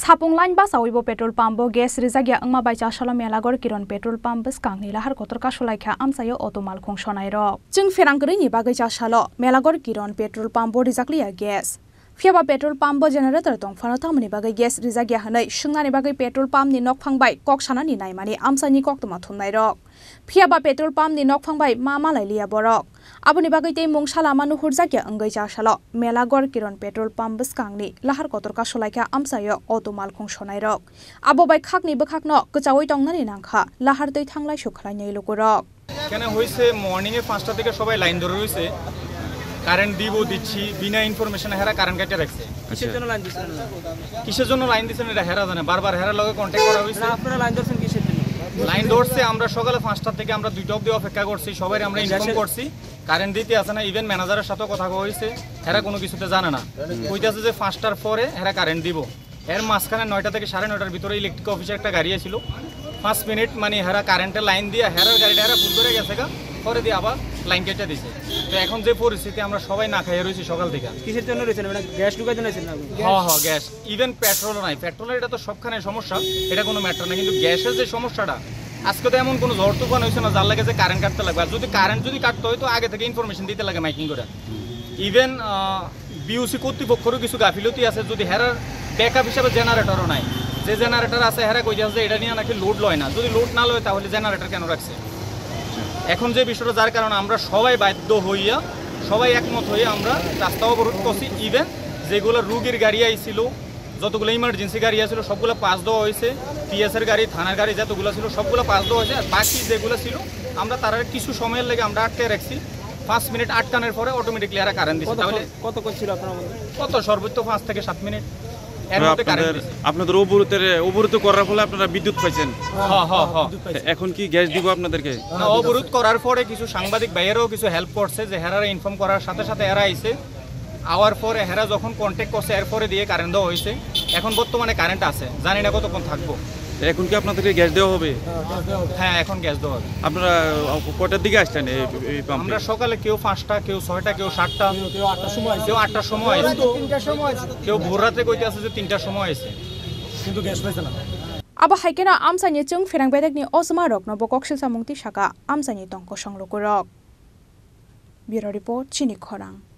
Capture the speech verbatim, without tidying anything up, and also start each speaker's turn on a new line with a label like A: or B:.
A: Sapung lain ba sawibo petrol pump bo gas rizagya angma bai cha shala melagor kiron petrol pump bus kang ni lahar kotor ka sulai kha amsayo otomal khong sonai ro jing ferang gri ni bagai cha shalo melagor kiron petrol pump bo rizakliya gas Fiaba petrol pump bo generator tong fano tamni bagai gas rizagya hanai shungna ni bagai petrol pump ni nok phangbai kok sana ni nai mani amsa ni kok toma thunai ro Fiaba petrol pump ni nok phangbai mama lai liya borok Abuni bagai tei mung shala manu hurjakya angai cha shalo melagor kiron petrol pump bus kang ni lahar kotor ka sulai kha amsayo otomal khong sonai rok abo bai khakni bkhakno kchawoi tongnani nangkha lahar tei thanglai sukhlai nei lokorok
B: কেন হইছে morning এ পাঁচটা থেকে সবাই line ধরে রইছে current দিব দিচ্ছি বিনা information হেরা current কাটে রাখছে কিসের জন্য লাইন দিছেন কিসের জন্য লাইন দিছেন এটা হেরা জানে বারবার হেরা লগে কন্টাক্ট করা হইছে না আপনারা লাইন ধরছেন কিসের জন্য লাইন ধরছে আমরা সকালে পাঁচটা থেকে আমরা দুইটা অবধি অপেক্ষা করছি সবাই আমরা ইনফর্ম করছি কারেন্ট দিতে আছে না ইভেন ম্যানেজারের সাথে কথা কইছে হেরা কোনো কিছুতে জানে না কইতাছে যে পাঁচটার পরে হেরা কারেন্ট দিব এর মাঝখানে নয়টা থেকে সাড়ে নয়টার ভিতরে ইলেকট্রিক অফিসে একটা গাড়ি ছিল পাঁচ মিনিট মানে হেরা কারেন্টের লাইন দিয়ে হেরার গাড়িটা হেরা ফুল করে গেছে গা পরে দিয়ে আবার লাইন কেটে দিছে তো এখন যে পরিস্থিতি আমরা সবাই না খাইয়ে রয়েছি সকাল থেকে
C: কিসের জন্য রয়েছেন মানে গ্যাস ঢুকার জন্য আছেন না
B: হ্যাঁ হ্যাঁ গ্যাস ইভেন পেট্রোলও নাই পেট্রোলের এটা তো সবখানে সমস্যা এটা কোনো ম্যাটার না কিন্তু গ্যাসের যে সমস্যাটা আজকে তো এমন কোনো ঝড় তুফান হয়েছে না যার লাগে যে কারেন্ট কাটতে লাগবে আর যদি কারেন্ট যদি কাটতে হয় তো আগে থেকে ইনফরমেশন দিতে লাগে মাইকিং করে ইভেন বিউসি কর্তৃপক্ষেরও কিছু গাফিলতি আছে যদি হেরার ব্যাকআপ হিসাবে জেনারেটরও নাই যে জেনারেটর আছে হেরা কই যাচ্ছে এটা নিয়ে নাকি লোড লয় না যদি লোড না লয় তাহলে জেনারেটর কেন রাখছে এখন যে বিষয়টা যার কারণে আমরা সবাই বাধ্য হইয়া সবাই একমত হয়ে আমরা রাস্তা অবরোধ করছি ইভেন যেগুলো রোগীর গাড়ি আইছিল যতগুলো ইমার্জেন্সি গাড়ি আছিল সবগুলো পাস দেওয়া হয়েছে পিএসের গাড়ি থানার গাড়ি যতগুলো ছিল সবগুলো পাস দেওয়া হয়েছে আর বাকি যেগুলো ছিল আমরা তার কিছু সময়ের লেগে আমরা আটকে রাখছি পাঁচ মিনিট আটকানোর পরে অটোমেটিকলি এরা কারেন্ট দিচ্ছে তাহলে
C: কত করছিল আপনার
B: কত সর্বোচ্চ পাঁচ থেকে সাত মিনিট
D: আপনাদের অবরোধের অবরোধ করার ফলে আপনারা বিদ্যুৎ পাইছেন
B: হ্যাঁ হ্যাঁ হ্যাঁ
D: এখন কি গ্যাস দিব আপনাদেরকে
B: অবরোধ করার পরে কিছু সাংবাদিক ভাইয়েরাও কিছু হেল্প করছে যে হেরারা ইনফর্ম করার সাথে সাথে এরা আইছে আওয়ার পরে হেরা যখন কন্ট্যাক্ট করছে এরপরে দিয়ে কারেন্ট দেওয়া হয়েছে এখন বর্তমানে কারেন্ট আছে জানি না কতক্ষণ থাকবো
D: এখন কি আপনাদেরকে গ্যাস দেওয়া হবে
B: হ্যাঁ এখন গ্যাস দেওয়া হবে
D: আপনারা কটার দিকে আসছেন
B: আমরা সকালে কেউ পাঁচটা কেউ ছয়টা কেউ সাতটা কেউ আটটার সময় কেউ আটটার সময় কেউ ভোর রাতে কইতে আছে যে তিনটার সময় আছে কিন্তু গ্যাস পাইছে না
A: Aba haikena amsani chung ferang bedek ni osma rok no bokok sil samungti shaka amsani tongko songloko rok Bureau report Chini Khorang